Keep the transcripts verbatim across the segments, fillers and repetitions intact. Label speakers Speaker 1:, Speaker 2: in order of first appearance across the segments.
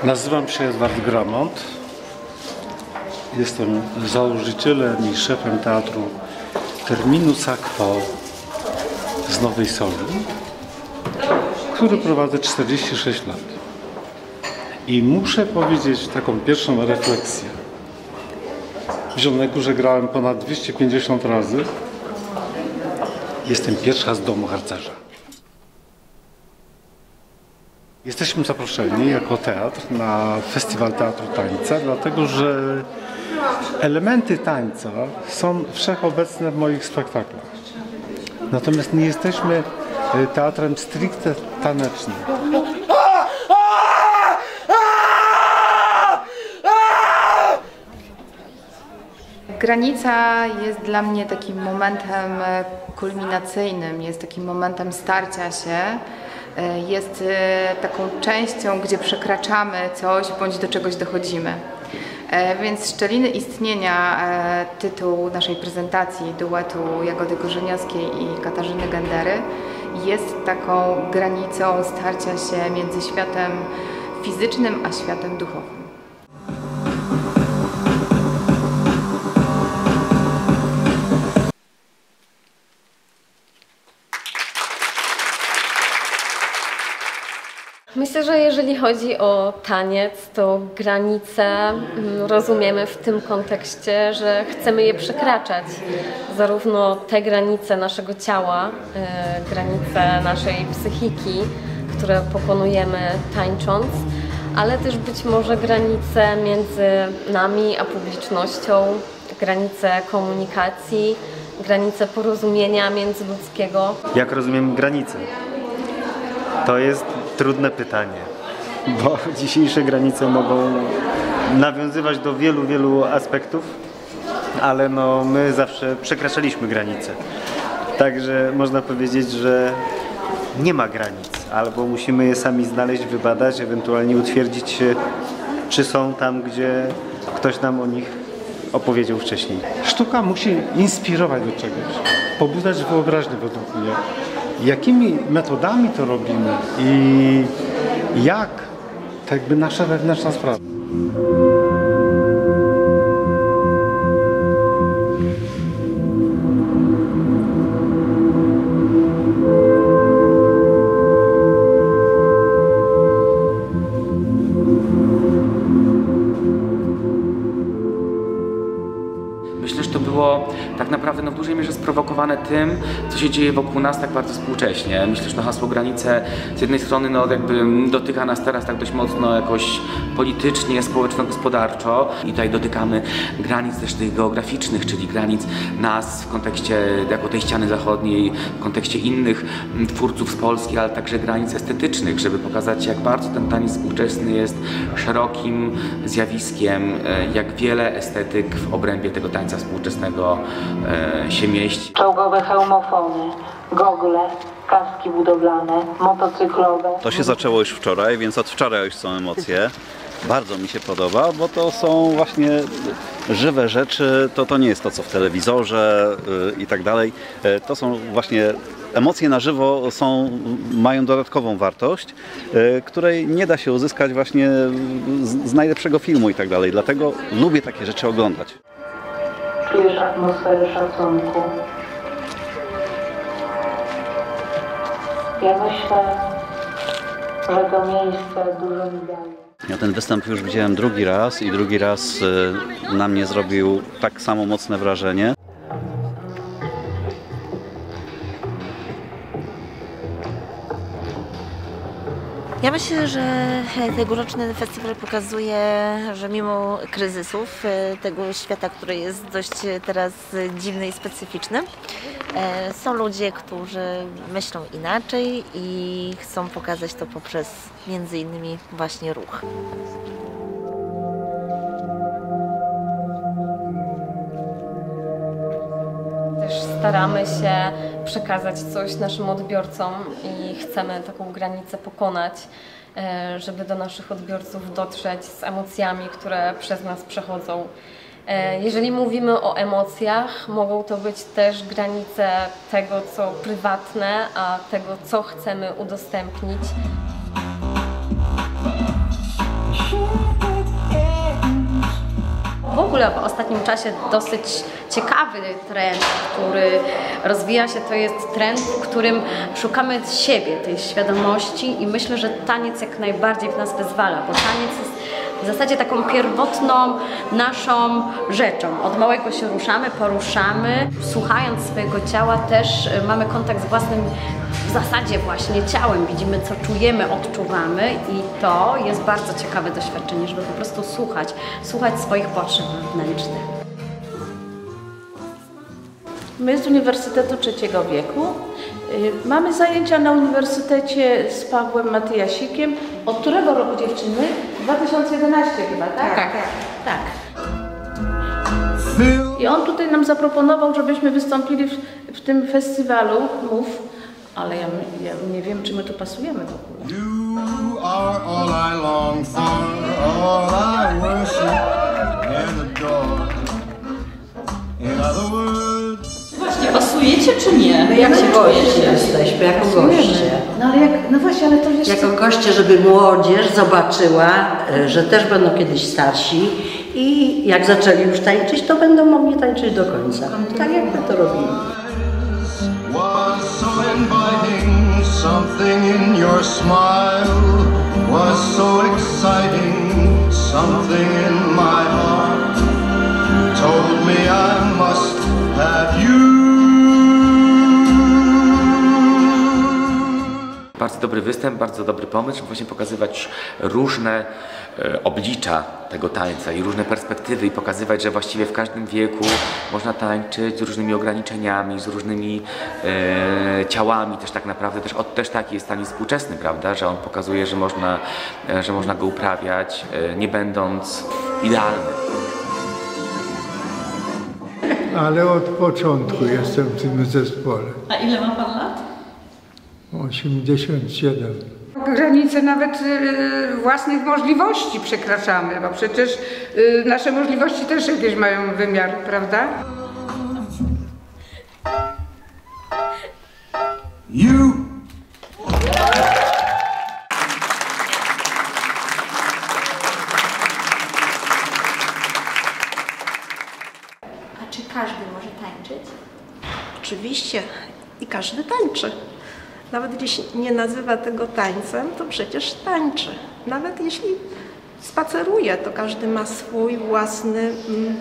Speaker 1: Nazywam się Edward Gramont. Jestem założycielem i szefem teatru Terminus Quo z Nowej Soli, który prowadzę czterdzieści sześć lat. I muszę powiedzieć taką pierwszą refleksję. W Zielonej Górze grałem ponad dwieście pięćdziesiąt razy. Jestem pierwsza z domu harcerza. Jesteśmy zaproszeni jako teatr na Festiwal Teatru Tańca, dlatego że elementy tańca są wszechobecne w moich spektaklach. Natomiast nie jesteśmy teatrem stricte tanecznym.
Speaker 2: Granica jest dla mnie takim momentem kulminacyjnym, jest takim momentem starcia się, jest taką częścią, gdzie przekraczamy coś bądź do czegoś dochodzimy. Więc Szczeliny Istnienia, tytuł naszej prezentacji, duetu Jagody Korzeniowskiej i Katarzyny Gendery, jest taką granicą starcia się między światem fizycznym a światem duchowym.
Speaker 3: Myślę, że jeżeli chodzi o taniec, to granice rozumiemy w tym kontekście, że chcemy je przekraczać. Zarówno te granice naszego ciała, granice naszej psychiki, które pokonujemy tańcząc, ale też być może granice między nami a publicznością, granice komunikacji, granice porozumienia międzyludzkiego.
Speaker 4: Jak rozumiem granice? To jest trudne pytanie, bo dzisiejsze granice mogą nawiązywać do wielu, wielu aspektów, ale no, my zawsze przekraczaliśmy granice. Także można powiedzieć, że nie ma granic, albo musimy je sami znaleźć, wybadać, ewentualnie utwierdzić się, czy są tam, gdzie ktoś nam o nich opowiedział wcześniej.
Speaker 1: Sztuka musi inspirować do czegoś, pobudzać wyobraźnię według mnie. Jakimi metodami to robimy i jak, to jakby nasza wewnętrzna sprawa.
Speaker 5: Myślę, że to było tak naprawdę no, w dużej mierze sprowokowane tym, co się dzieje wokół nas tak bardzo współcześnie. Myślę, że to hasło granice z jednej strony no, jakby dotyka nas teraz tak dość mocno jakoś politycznie, społeczno-gospodarczo i tutaj dotykamy granic też tych geograficznych, czyli granic nas w kontekście jako tej ściany zachodniej, w kontekście innych twórców z Polski, ale także granic estetycznych, żeby pokazać, jak bardzo ten taniec współczesny jest szerokim zjawiskiem, jak wiele estetyk w obrębie tego tańca współczesnego e, się mieści.
Speaker 6: Czołgowe hełmofony, gogle, kaski budowlane, motocyklowe.
Speaker 7: To się zaczęło już wczoraj, więc od wczoraj już są emocje. Bardzo mi się podoba, bo to są właśnie żywe rzeczy, to, to nie jest to, co w telewizorze yy, i tak dalej. Yy, to są właśnie emocje na żywo, są, mają dodatkową wartość, yy, której nie da się uzyskać właśnie z, z najlepszego filmu i tak dalej. Dlatego lubię takie rzeczy oglądać.
Speaker 6: Czujesz atmosferę szacunku. Ja myślę, że to miejsce dużo mi daje.
Speaker 7: Ja ten występ już widziałem drugi raz i drugi raz y, na mnie zrobił tak samo mocne wrażenie.
Speaker 8: Ja myślę, że tegoroczny festiwal pokazuje, że mimo kryzysów tego świata, który jest dość teraz dziwny i specyficzny, są ludzie, którzy myślą inaczej i chcą pokazać to poprzez między innymi właśnie ruch.
Speaker 3: Też staramy się przekazać coś naszym odbiorcom i chcemy taką granicę pokonać, żeby do naszych odbiorców dotrzeć z emocjami, które przez nas przechodzą. Jeżeli mówimy o emocjach, mogą to być też granice tego, co prywatne, a tego, co chcemy udostępnić. ogóle w ostatnim czasie dosyć ciekawy trend, który rozwija się, to jest trend, w którym szukamy siebie, tej świadomości i myślę, że taniec jak najbardziej w nas wyzwala, bo taniec jest w zasadzie taką pierwotną naszą rzeczą. Od małego się ruszamy, poruszamy, słuchając swojego ciała też mamy kontakt z własnym w zasadzie właśnie ciałem, widzimy co czujemy, odczuwamy i to jest bardzo ciekawe doświadczenie, żeby po prostu słuchać, słuchać swoich potrzeb wewnętrznych.
Speaker 9: My z Uniwersytetu Trzeciego Wieku mamy zajęcia na Uniwersytecie z Pawłem Matyjasikiem. Od którego roku dziewczyny? dwa tysiące jedenasty chyba, tak? Tak. tak. I on tutaj nam zaproponował, żebyśmy wystąpili w, w tym festiwalu Mów, ale ja, ja nie wiem, czy my tu pasujemy w ogóle. You are all I long for, all I worship and adore. In other words.
Speaker 10: Właśnie, pasujecie czy nie?
Speaker 11: My jak goście jesteśmy, jako goście.
Speaker 9: No ale jak, no właśnie, ale to wiesz
Speaker 11: Jako
Speaker 9: co?
Speaker 11: goście, żeby młodzież zobaczyła, że też będą kiedyś starsi i jak zaczęli już tańczyć, to będą mogli tańczyć do końca. Tak jak my to robimy.
Speaker 12: Was so inviting, something in your smile was so exciting, something in my heart told me I must have you.
Speaker 5: Bardzo dobry występ, bardzo dobry pomysł, żeby właśnie pokazywać różne e, oblicza tego tańca i różne perspektywy i pokazywać, że właściwie w każdym wieku można tańczyć z różnymi ograniczeniami, z różnymi e, ciałami też tak naprawdę. Też, od, też taki jest taniec współczesny, prawda, że on pokazuje, że można, e, że można go uprawiać, e, nie będąc idealnym.
Speaker 13: Ale od początku jestem w tym zespole.
Speaker 10: A ile ma Pan lat?
Speaker 13: osiemdziesiąt siedem.
Speaker 14: Granice nawet y, własnych możliwości przekraczamy, bo przecież y, nasze możliwości też jakieś mają wymiar, prawda?
Speaker 12: You.
Speaker 15: A czy każdy może tańczyć? Oczywiście i każdy tańczy. Nawet jeśli nie nazywa tego tańcem, to przecież tańczy. Nawet jeśli spaceruje, to każdy ma swój własny mm,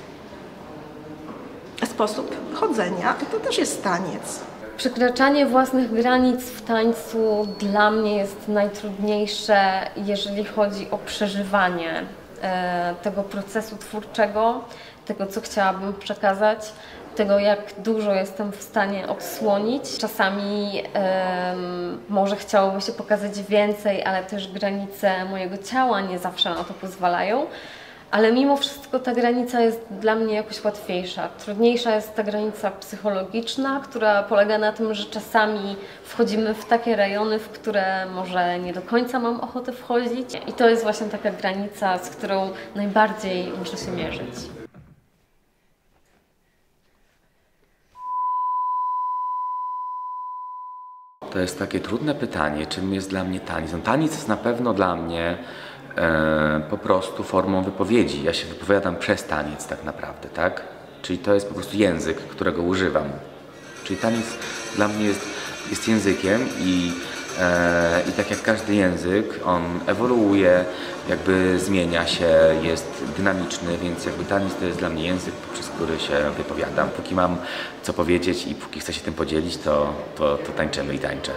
Speaker 15: sposób chodzenia i to też jest taniec.
Speaker 3: Przekraczanie własnych granic w tańcu dla mnie jest najtrudniejsze, jeżeli chodzi o przeżywanie e, tego procesu twórczego, tego, co chciałabym przekazać, tego, jak dużo jestem w stanie odsłonić. Czasami um, może chciałoby się pokazać więcej, ale też granice mojego ciała nie zawsze na to pozwalają. Ale mimo wszystko ta granica jest dla mnie jakoś łatwiejsza. Trudniejsza jest ta granica psychologiczna, która polega na tym, że czasami wchodzimy w takie rejony, w które może nie do końca mam ochotę wchodzić. I to jest właśnie taka granica, z którą najbardziej muszę się mierzyć.
Speaker 5: To jest takie trudne pytanie, czym jest dla mnie taniec. No, taniec jest na pewno dla mnie e, po prostu formą wypowiedzi. Ja się wypowiadam przez taniec tak naprawdę, tak? Czyli to jest po prostu język, którego używam. Czyli taniec dla mnie jest, jest językiem i, e, i tak jak każdy język, on ewoluuje, jakby zmienia się, jest dynamiczny, więc jakby taniec to jest dla mnie język, przez który się wypowiadam. Póki mam co powiedzieć i póki chcę się tym podzielić, to, to, to tańczymy i tańczę.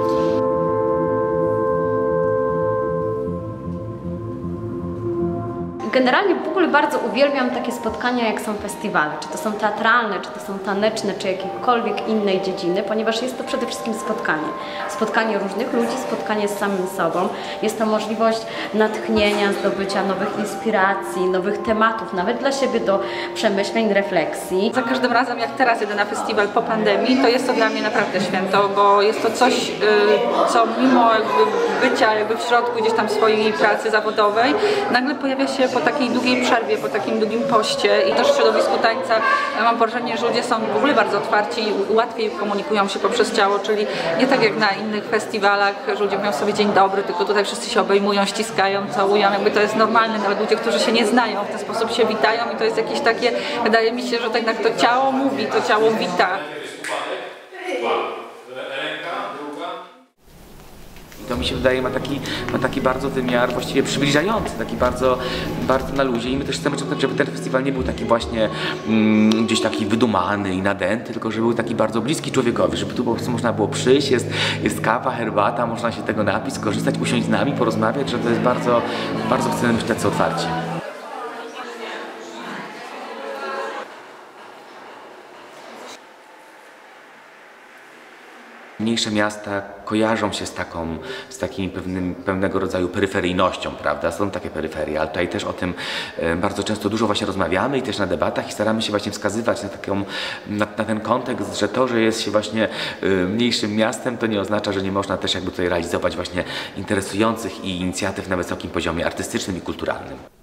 Speaker 3: Generalnie w ogóle bardzo uwielbiam takie spotkania, jak są festiwale, czy to są teatralne, czy to są taneczne, czy jakiejkolwiek innej dziedziny, ponieważ jest to przede wszystkim spotkanie. Spotkanie różnych ludzi, spotkanie z samym sobą. Jest to możliwość natchnienia, zdobycia nowych inspiracji, nowych tematów, nawet dla siebie do przemyśleń, refleksji.
Speaker 10: Za każdym razem, jak teraz jedę na festiwal po pandemii, to jest to dla mnie naprawdę święto, bo jest to coś, co mimo jakby bycia jakby w środku gdzieś tam swojej pracy zawodowej, nagle pojawia się pod takiej długiej przerwie, po takim długim poście i też w środowisku tańca mam wrażenie, że ludzie są w ogóle bardzo otwarci i łatwiej komunikują się poprzez ciało, czyli nie tak jak na innych festiwalach, że ludzie mówią sobie dzień dobry, tylko tutaj wszyscy się obejmują, ściskają, całują, jakby to jest normalne, nawet ludzie, którzy się nie znają, w ten sposób się witają i to jest jakieś takie, wydaje mi się, że tak jak to ciało mówi, to ciało wita.
Speaker 5: I to mi się wydaje ma taki, ma taki bardzo wymiar właściwie przybliżający, taki bardzo, bardzo na luzie i my też chcemy, żeby ten festiwal nie był taki właśnie mm, gdzieś taki wydumany i nadęty, tylko żeby był taki bardzo bliski człowiekowi, żeby tu po prostu można było przyjść, jest, jest kawa, herbata, można się tego napić, skorzystać, usiąść z nami, porozmawiać, że to jest bardzo, bardzo chcemy być tacy otwarci. Mniejsze miasta kojarzą się z taką, z takim pewnym, pewnego rodzaju peryferyjnością, prawda? Są takie peryferie, ale tutaj też o tym e, bardzo często dużo właśnie rozmawiamy i też na debatach i staramy się właśnie wskazywać na, taką, na, na ten kontekst, że to, że jest się właśnie e, mniejszym miastem, to nie oznacza, że nie można też jakby tutaj realizować właśnie interesujących i inicjatyw na wysokim poziomie artystycznym i kulturalnym.